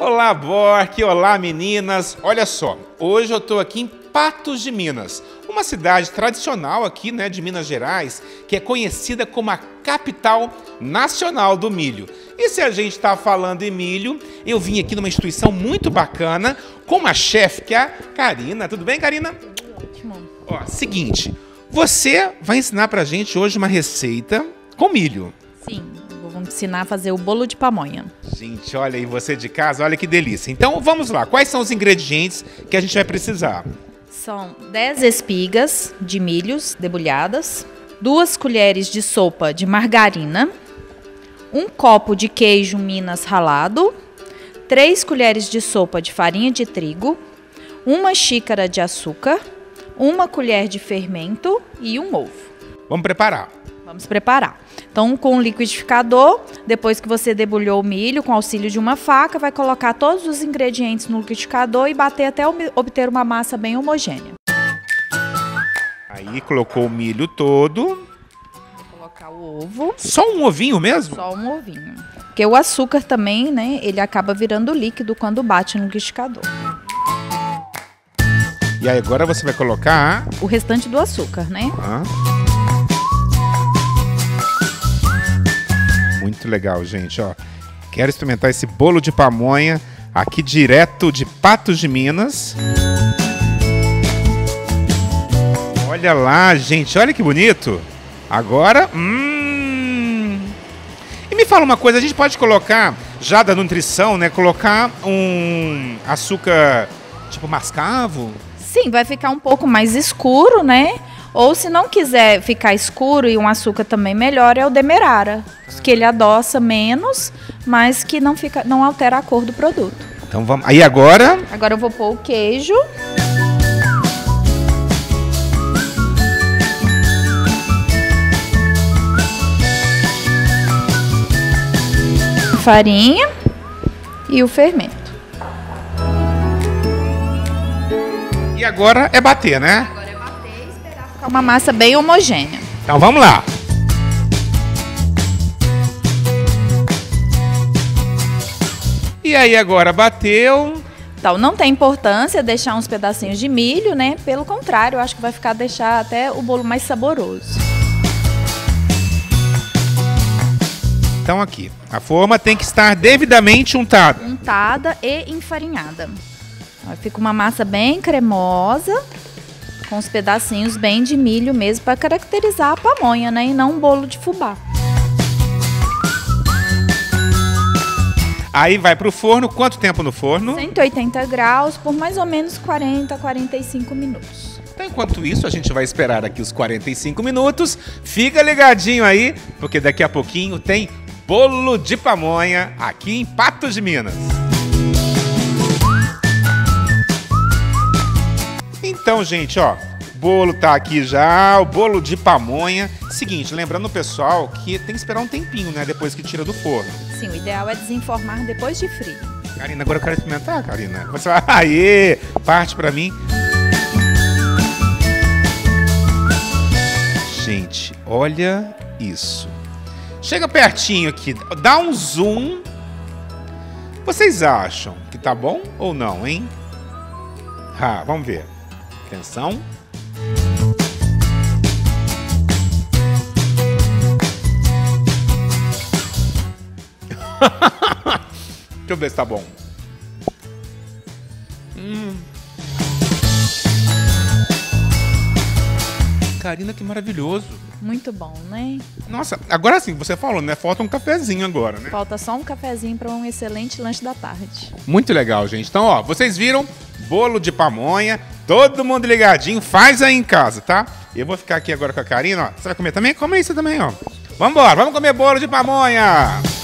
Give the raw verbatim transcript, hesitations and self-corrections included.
Olá, Bork, olá, meninas. Olha só, hoje eu tô aqui em Patos de Minas, uma cidade tradicional aqui, né, de Minas Gerais, que é conhecida como a capital nacional do milho. E se a gente está falando em milho, eu vim aqui numa instituição muito bacana com uma chefe, que é a Karina. Tudo bem, Karina? Ótimo. Ó, seguinte, você vai ensinar pra gente hoje uma receita com milho. Sim, eu vou ensinar a fazer o bolo de pamonha. Gente, olha aí, você de casa, olha que delícia. Então, vamos lá. Quais são os ingredientes que a gente vai precisar? São dez espigas de milhos debulhadas, duas colheres de sopa de margarina, um copo de queijo Minas ralado, três colheres de sopa de farinha de trigo, uma xícara de açúcar, uma colher de fermento e um ovo. Vamos preparar. Vamos preparar. Então, com o liquidificador, depois que você debulhou o milho, com auxílio de uma faca, vai colocar todos os ingredientes no liquidificador e bater até obter uma massa bem homogênea. Aí, colocou o milho todo. Vou colocar o ovo. Só um ovinho mesmo? Só um ovinho. Porque o açúcar também, né, ele acaba virando líquido quando bate no liquidificador. E aí, agora você vai colocar... O restante do açúcar, né? Ah. Muito legal, gente, ó. Quero experimentar esse bolo de pamonha aqui direto de Patos de Minas. Olha lá, gente, olha que bonito. Agora, hum... E me fala uma coisa, a gente pode colocar, já da nutrição, né, colocar um açúcar tipo mascavo? Sim, vai ficar um pouco mais escuro, né? Ou se não quiser ficar escuro e um açúcar também melhor, é o demerara, que ele adoça menos, mas que não, fica, não altera a cor do produto. Então vamos. Aí agora? Agora eu vou pôr o queijo. Farinha e o fermento. E agora é bater, né? Agora é bater e esperar ficar uma massa bem homogênea. Então vamos lá. E aí agora bateu. Então não tem importância deixar uns pedacinhos de milho, né? Pelo contrário, eu acho que vai ficar deixar até o bolo mais saboroso. Então aqui, a forma tem que estar devidamente untada. Untada e enfarinhada. Aí fica uma massa bem cremosa, com os pedacinhos bem de milho mesmo, para caracterizar a pamonha, né? E não um bolo de fubá. Aí vai pro forno, quanto tempo no forno? cento e oitenta graus por mais ou menos quarenta, quarenta e cinco minutos. Então, enquanto isso, a gente vai esperar aqui os quarenta e cinco minutos. Fica ligadinho aí, porque daqui a pouquinho tem bolo de pamonha aqui em Patos de Minas. Então, gente, ó, o bolo tá aqui já, o bolo de pamonha. Seguinte, lembrando o pessoal que tem que esperar um tempinho, né, depois que tira do forno. Sim, o ideal é desenformar depois de frio. Karina, agora eu quero experimentar, Karina. Você vai, aê, parte pra mim. Gente, olha isso. Chega pertinho aqui, dá um zoom. Vocês acham que tá bom ou não, hein? Ah, vamos ver. Atenção. Deixa eu ver se tá bom. Hum. Karina, que maravilhoso. Muito bom, né? Nossa, agora sim, você falou, né? Falta um cafezinho agora, né? Falta só um cafezinho para um excelente lanche da tarde. Muito legal, gente. Então, ó, vocês viram? Bolo de pamonha. Todo mundo ligadinho. Faz aí em casa, tá? Eu vou ficar aqui agora com a Karina, ó. Você vai comer também? Come isso também, ó. Vambora, vamos comer bolo de pamonha!